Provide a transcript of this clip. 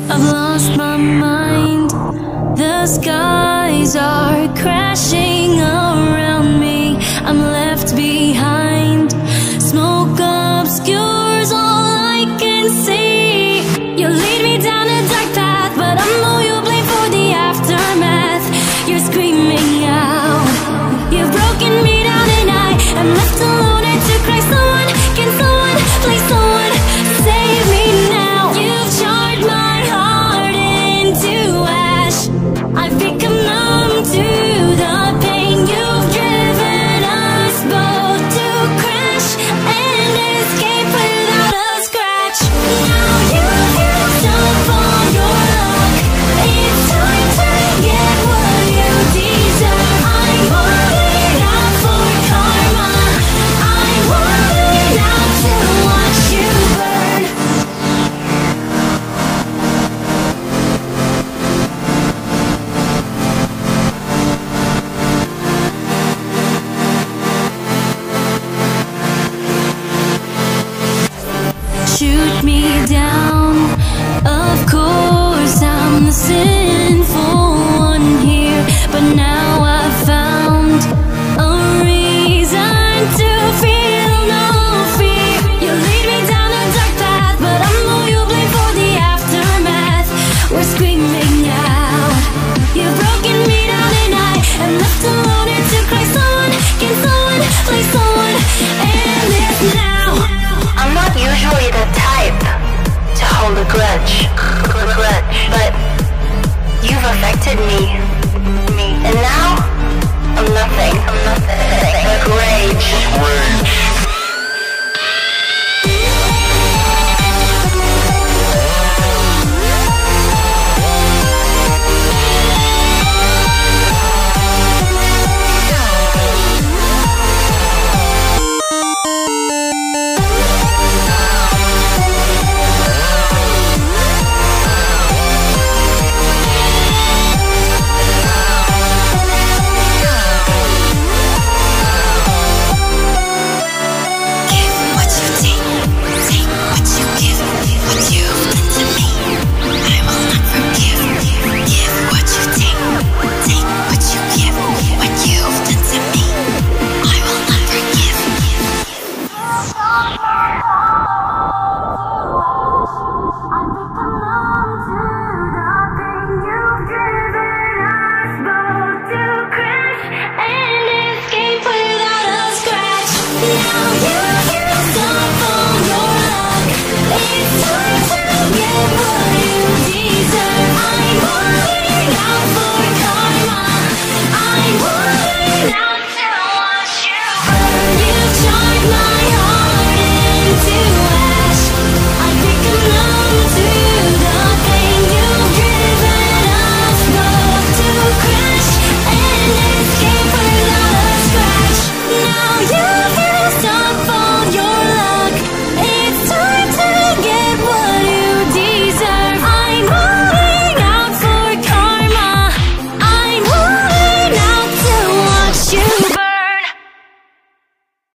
I've lost my mind. The skies are crashing around me. I'm left behind. Smoke obscures all I can see. You lead me down a dark path, but I'm who you blame for the aftermath. You're screaming out. You've broken me down and I am left alone and to cry. Someone, can someone, please someone save me now. You've charred my heart into ash. I've become numb to the pain. You've driven us both to crash and escape without a scratch. Now you've used up all your luck. It's time to get what you deserve. I'm holding out for karma. I'm holding out to watch you burn. Shoot me down. Of course I'm the sinful one here, but now I've found a reason to feel no fear. You lead me down a dark path, but I'm who you blame for the aftermath. We're screaming out. You've broken me down and I am left alone and to cry. Someone, can someone, please someone end this now. I'm not usually the type to hold a grudge, but you've affected me, and now I'm nothing but rage. Now you